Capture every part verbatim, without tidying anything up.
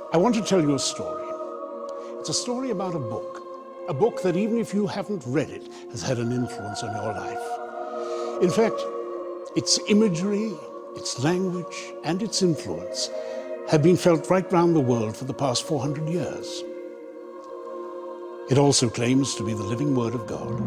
I want to tell you a story. It's a story about a book. A book that even if you haven't read it, has had an influence on your life. In fact, its imagery, its language, and its influence have been felt right round the world for the past four hundred years. It also claims to be the living Word of God.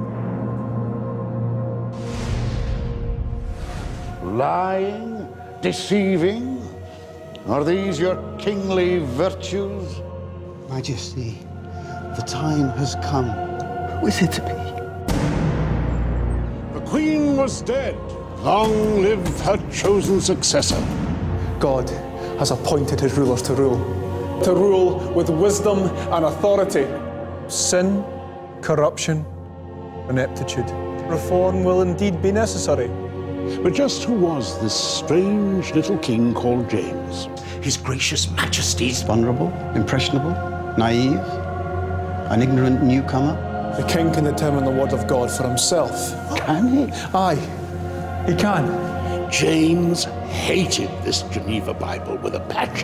Lying, deceiving, are these your kingly virtues? Majesty, the time has come. Who is it to be? The Queen was dead. Long live her chosen successor. God has appointed his rulers to rule, to rule with wisdom and authority. Sin, corruption, ineptitude. Reform will indeed be necessary. But just who was this strange little king called James? His gracious majesty's Vulnerable, impressionable, naive, an ignorant newcomer. The king can determine the word of God for himself. Can he? Aye, he can. James hated this Geneva Bible with a passion.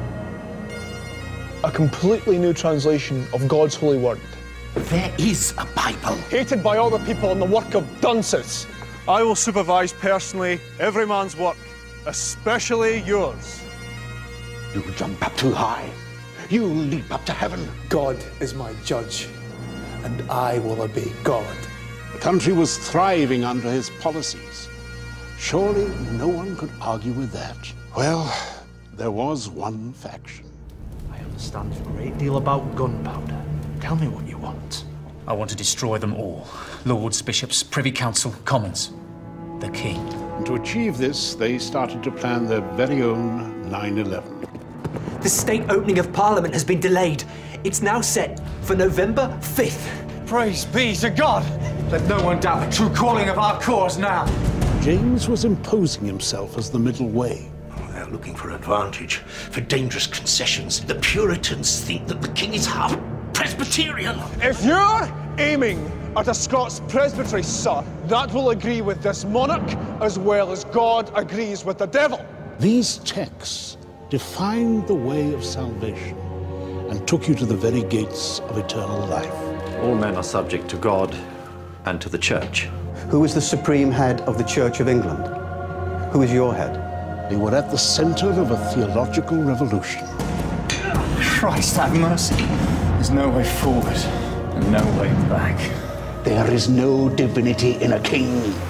A completely new translation of God's holy word. There is a Bible. Hated by all the people and the work of dunces. I will supervise personally every man's work, especially yours. You jump up too high. You leap up to heaven. God is my judge, and I will obey God. The country was thriving under his policies. Surely no one could argue with that. Well, there was one faction. I understand a great deal about gunpowder. Tell me what you want. I want to destroy them all. Lords, bishops, privy council, commons. The king. And to achieve this, they started to plan their very own nine eleven. The state opening of Parliament has been delayed. It's now set for November fifth. Praise be to God! Let no one doubt the true calling of our cause now. James was imposing himself as the middle way. They're looking for advantage, for dangerous concessions. The Puritans think that the king is half Presbyterian. If you're aiming at a Scots presbytery, sir, that will agree with this monarch as well as God agrees with the devil. These texts defined the way of salvation and took you to the very gates of eternal life. All men are subject to God and to the church. Who is the supreme head of the Church of England? Who is your head? They were at the center of a theological revolution. Christ have mercy. There's no way forward and no way back. There is no divinity in a king.